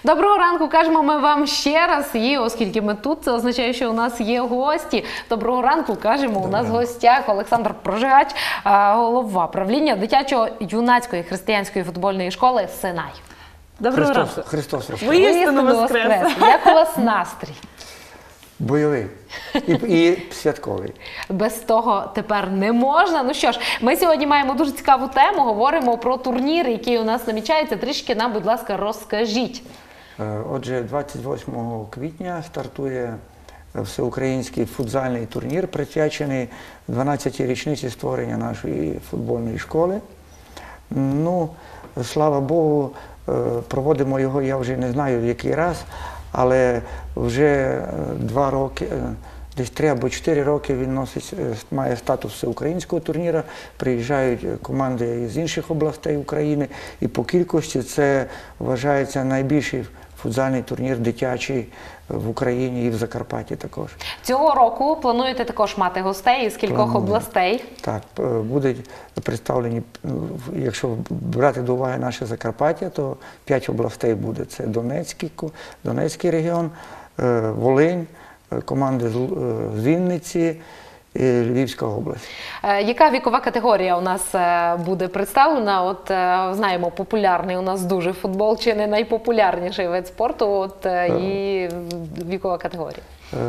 Доброго ранку, кажемо ми вам ще раз. І оскільки ми тут, це означає, що у нас є гості. Доброго ранку, кажемо, у нас в гостях Олександр Прожигач, голова правління дитячо-юнацької християнської футбольної школи «Синай». Доброго ранку. Христос воскрес. Воістину воскрес. Як у вас настрій? Бойовий і святковий. Без того тепер не можна. Ну що ж, ми сьогодні маємо дуже цікаву тему, говоримо про турнір, який у нас намічається. Трішки нам, будь ласка, розкажіть. Отже, 28 квітня стартує всеукраїнський футзальний турнір, присвячений 12-й річниці створення нашої футбольної школи. Ну, слава Богу, проводимо його, я вже не знаю в який раз, але вже 2 роки, десь 3 або 4 роки він має статус всеукраїнського турніру, приїжджають команди з інших областей України, і по кількості це вважається найбільший футзальний турнір дитячий в Україні і в Закарпатті також. Цього року плануєте також мати гостей із кількох областей? Так, будуть представлені, якщо брати до уваги наше Закарпаття, то 5 областей буде. Це Донецький регіон, Волинь, команди з Вінниці, і Львівська область. Яка вікова категорія у нас буде представлена? От знаємо, популярний у нас дуже футбол, чи не найпопулярніший вид спорту, от і вікова категорія?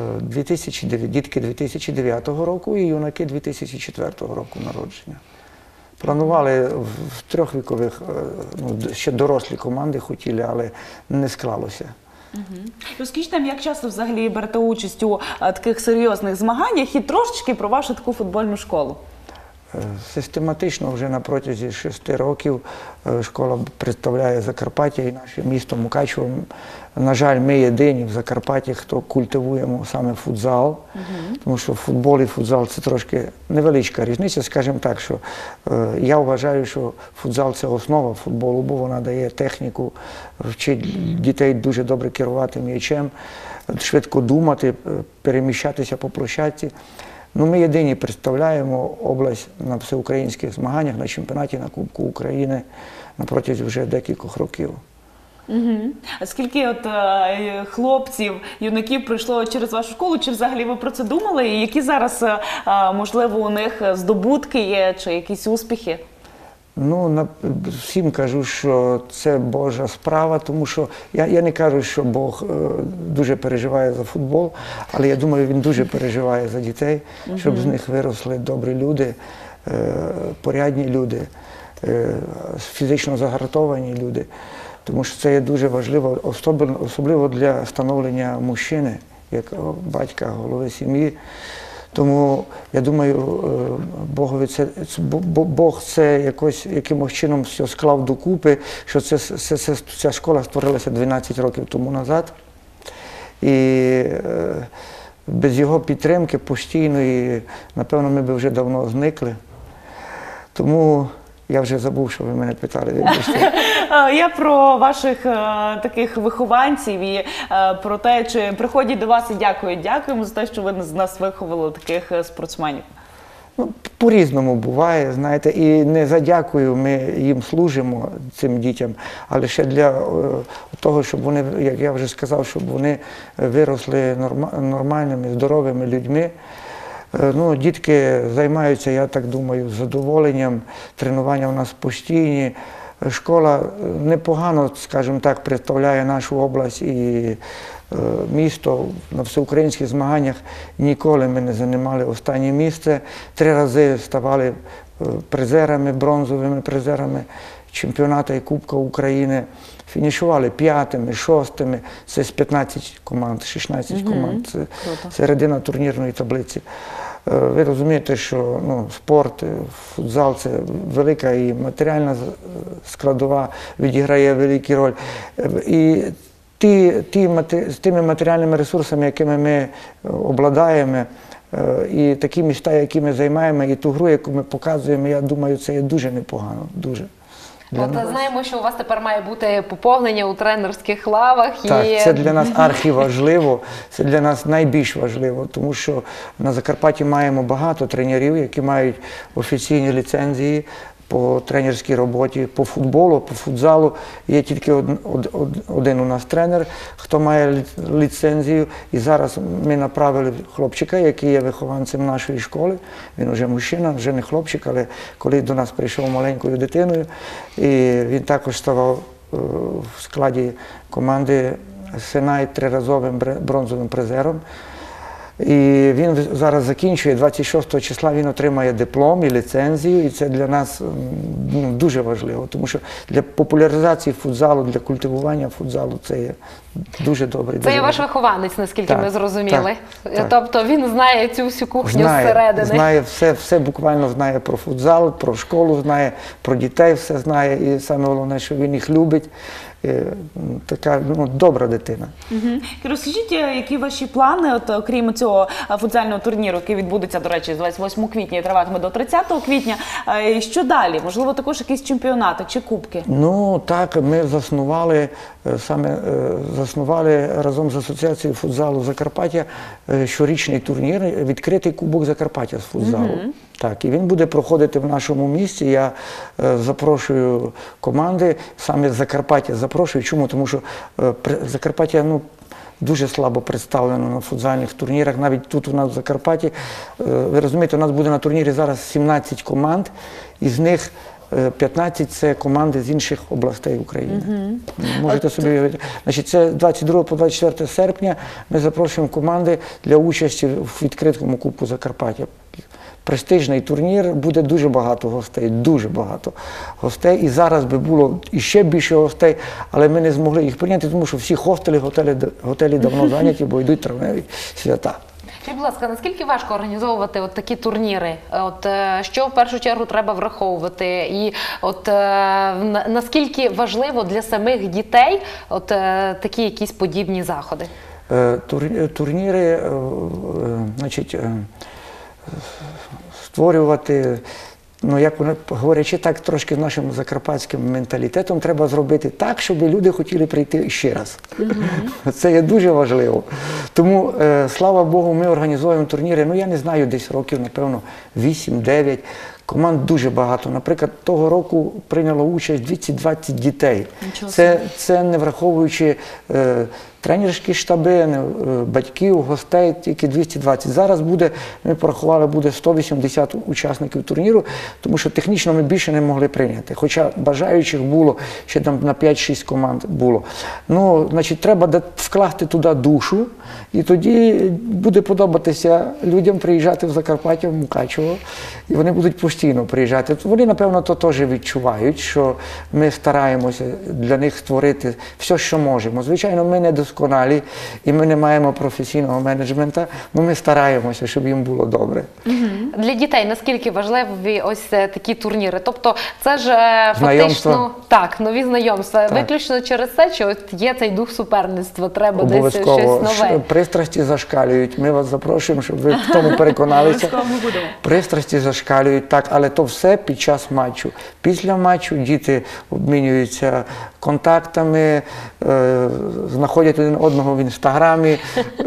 Дітки 2009 року і юнаки 2004 року народження. Планували в 3 вікових, ще дорослі команди хотіли, але не склалося. Розкажіть нам, як часто взагалі берете участь у таких серйозних змаганнях і трошечки про вашу таку футбольну школу? Систематично вже на протязі 6 років школа представляє Закарпаття і наше місто Мукачево. На жаль, ми єдині в Закарпатті, хто культивуємо саме футзал, тому що футбол і футзал – це трошки невеличка різниця. Скажімо так, що я вважаю, що футзал – це основа футболу, бо вона дає техніку, вчить дітей дуже добре керувати м'ячем, швидко думати, переміщатися по площадці. Ну, ми єдині представляємо область на всеукраїнських змаганнях, на чемпіонаті, на Кубку України на протязі вже декількох років. А скільки хлопців, юнаків пройшло через вашу школу, чи взагалі ви про це думали? І які зараз, можливо, у них здобутки є, чи якісь успіхи? Ну, всім кажу, що це Божа справа, тому що я не кажу, що Бог дуже переживає за футбол, але я думаю, Він дуже переживає за дітей, щоб з них виросли добрі люди, порядні люди, фізично загартовані люди. Тому що це є дуже важливо, особливо для становлення мужчини, як батька, голови сім'ї. Тому, я думаю, Бог це якимось чином все склав докупи, що ця школа створилася 12 років тому назад. І без його підтримки постійної, напевно, ми б вже давно зникли. Тому я вже забув, що ви мене питали, вибачте. Я про ваших таких вихованців і про те, чи приходять до вас і дякуємо за те, що ви з нас виховали таких спортсменів. Ну, по-різному буває, знаєте, і не за дякую ми їм служимо, цим дітям, але ще для того, щоб вони, як я вже сказав, щоб вони виросли нормальними, здоровими людьми. Ну, дітки займаються, я так думаю, з задоволенням, тренування у нас постійні. Школа непогано, скажімо так, представляє нашу область і місто на всеукраїнських змаганнях. Ніколи ми не займали останнє місце. 3 рази ставали призерами, бронзовими призерами чемпіонату і Кубка України. Фінішували 5-ми, 6-ми, це з 15 команд, 16 команд, це середина турнірної таблиці. Ви розумієте, що спорт, футзал – це велика і матеріальна складова, відіграє велику роль. І з тими матеріальними ресурсами, якими ми обладаємо, і такі міста, які ми займаємо, і ту гру, яку ми показуємо, я думаю, це є дуже непогано, дуже. Знаємо, що у вас тепер має бути поповнення у тренерських лавах. Так, це для нас архіважливо, це для нас найбільш важливо, тому що на Закарпатті маємо багато тренерів, які мають офіційні ліцензії, по тренерській роботі, по футболу, по футзалу. Є тільки один у нас тренер, хто має ліцензію. І зараз ми направили хлопчика, який є вихованцем нашої школи. Він вже мужчина, вже не хлопчик, але коли до нас прийшов маленькою дитиною, і він також ставав в складі команди Синай триразовим бронзовим призером. І він зараз закінчує, 26 числа він отримає диплом і ліцензію, і це для нас дуже важливо, тому що для популяризації футзалу, для культивування футзалу це є дуже добре. Це є ваш вихованець, наскільки ми зрозуміли. Так. Тобто він знає цю всю кухню зсередини. Знає все буквально знає про футзал, про школу знає, про дітей все знає, і саме головне, що він їх любить. Така добра дитина. Розкажіть, які ваші плани, окрім цього футзального турніру, який відбудеться, до речі, з 28 квітня і триватиме до 30 квітня. Що далі? Можливо, також якісь чемпіонати чи кубки? Ну так, ми заснували разом з Асоціацією футзалу Закарпаття щорічний турнір, відкритий кубок Закарпаття з футзалу. Так, і він буде проходити в нашому місті. Я запрошую команди, саме з Закарпаття запрошую. Чому? Тому що Закарпаття дуже слабо представлено на футзальних турнірах. Навіть тут у нас в Закарпатті, ви розумієте, у нас буде на турнірі зараз 17 команд, із них 15 – це команди з інших областей України. Можете собі уявити. Значить, це 22 по 24 серпня ми запрошуємо команди для участі в відкритому Кубку Закарпаття. Престижний турнір, буде дуже багато гостей, і зараз би було іще більше гостей, але ми не змогли їх прийняти, тому що всі хостели, готелі давно зайняті, бо йдуть травневі свята. Скажіть, будь ласка, наскільки важко організовувати такі турніри? Що в першу чергу треба враховувати? І наскільки важливо для самих дітей такі якісь подібні заходи? Турніри, значить, створювати, як вони говорячи так, трошки з нашим закарпатським менталітетом, треба зробити так, щоб люди хотіли прийти ще раз. Це є дуже важливо. Тому, слава Богу, ми організовуємо турніри, я не знаю, десь років, напевно, 8-9. Команд дуже багато. Наприклад, того року прийняло участь 220 дітей. Це не враховуючи тренерські штаби, батьків, гостей, тільки 220. Зараз ми порахували, буде 180 учасників турніру, тому що технічно ми більше не могли прийняти. Хоча бажаючих було, ще там на 5-6 команд було. Значить, треба вкласти туди душу, і тоді буде подобатися людям приїжджати в Закарпаття, в Мукачево, і вони будуть постійно приїжджати. Вони, напевно, то теж відчувають, що ми стараємося для них створити все, що можемо. Звичайно, ми не досконалі, і ми не маємо професійного менеджмента, але ми стараємося, щоб їм було добре. Для дітей наскільки важливі ось такі турніри? Тобто це ж знайомства. Так, нові знайомства. Так. Виключно через це, що є цей дух суперництва, треба десь щось нове. Пристрасті зашкалюють. Ми вас запрошуємо, щоб ви в тому переконалися. Пристрасті зашкалюють, так, але то все під час матчу. Після матчу діти обмінюються контактами, знаходять один одного в інстаграмі,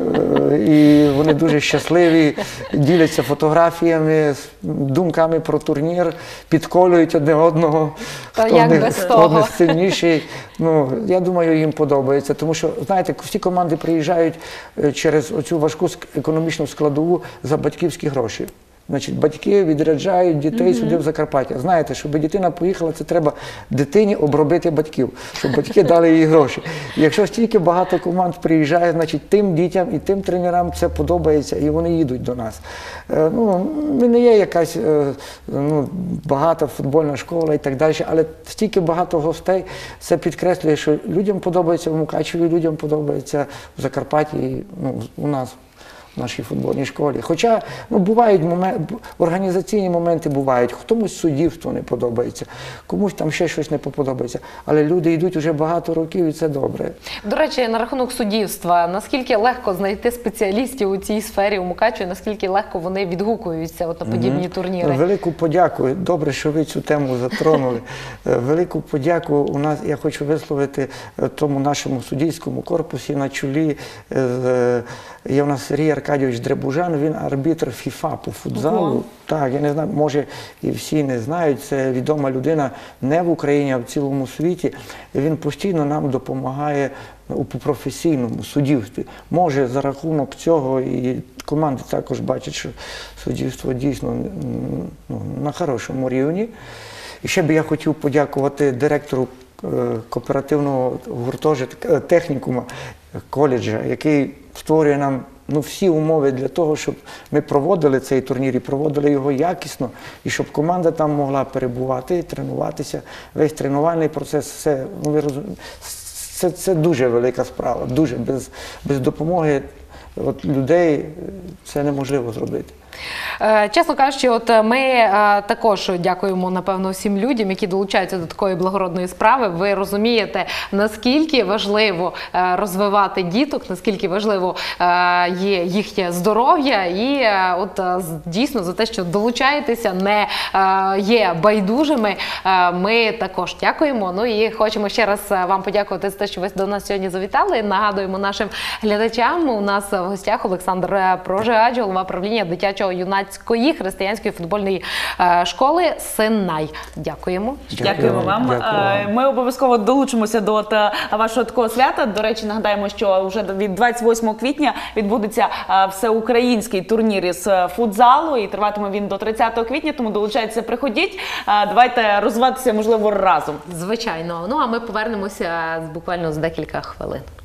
і вони дуже щасливі, діляться фотографіями, думками про турнір, підколюють одне одного, хто сильніший. Я думаю, їм подобається, тому що, знаєте, всі команди приїжджають через оцю важку економічну складову за батьківські гроші. Значить, батьки відряджають дітей сюди в Закарпаття. Знаєте, щоб дитина поїхала, це треба дитині обробити батьків, щоб батьки дали їй гроші. І якщо стільки багато команд приїжджає, значить тим дітям і тим тренерам це подобається, і вони їдуть до нас. Ми не є якась багата футбольна школа і так далі, але стільки багато гостей, це підкреслює, що людям подобається в Мукачеві, людям подобається в Закарпатті, і у нас. В нашій футбольній школі. Хоча бувають організаційні моменти бувають, комусь суддівство не подобається, комусь там ще щось не подобається, але люди йдуть вже багато років і це добре. До речі, на рахунок суддівства, наскільки легко знайти спеціалістів у цій сфері у Мукачеві, наскільки легко вони відгукуються на подібні турніри? Велику подяку, добре, що ви цю тему затронули. Велику подяку я хочу висловити тому нашому суддівському корпусі на чолі. Є у нас Сергій Аркадійович Аркадійович Дребужан, він арбітр ФІФА по футзалу. Ого. Так, я не знаю, може і всі не знають, це відома людина не в Україні, а в цілому світі. І він постійно нам допомагає у професійному суддівстві. Може, за рахунок цього і команди також бачать, що суддівство дійсно на хорошому рівні. І ще би я хотів подякувати директору кооперативного гуртожитка, технікума, коледжа, який створює нам всі умови для того, щоб ми проводили цей турнір і проводили його якісно, і щоб команда там могла перебувати, тренуватися. Весь тренувальний процес, все, ви розумієте, це дуже велика справа, дуже. Без допомоги людей це неможливо зробити. Чесно кажучи, ми також дякуємо, напевно, всім людям, які долучаються до такої благородної справи. Ви розумієте, наскільки важливо розвивати діток, наскільки важливо є їхнє здоров'я, і дійсно за те, що долучаєтеся, не є байдужими, ми також дякуємо. Ну і хочемо ще раз вам подякувати за те, що ви до нас сьогодні завітали. Нагадуємо нашим глядачам, у нас в гостях Олександр Прожигач, голова правління дитячо-юнацької християнської футбольної школи «Синай». Дякуємо. Дякуємо вам. Дякую. Ми обов'язково долучимося до вашого такого свята. До речі, нагадаємо, що вже від 28 квітня відбудеться всеукраїнський турнір із футзалу, і триватиме він до 30 квітня, тому долучайтеся, приходіть. Давайте розвиватися, можливо, разом. Звичайно. Ну а ми повернемося буквально за декілька хвилин.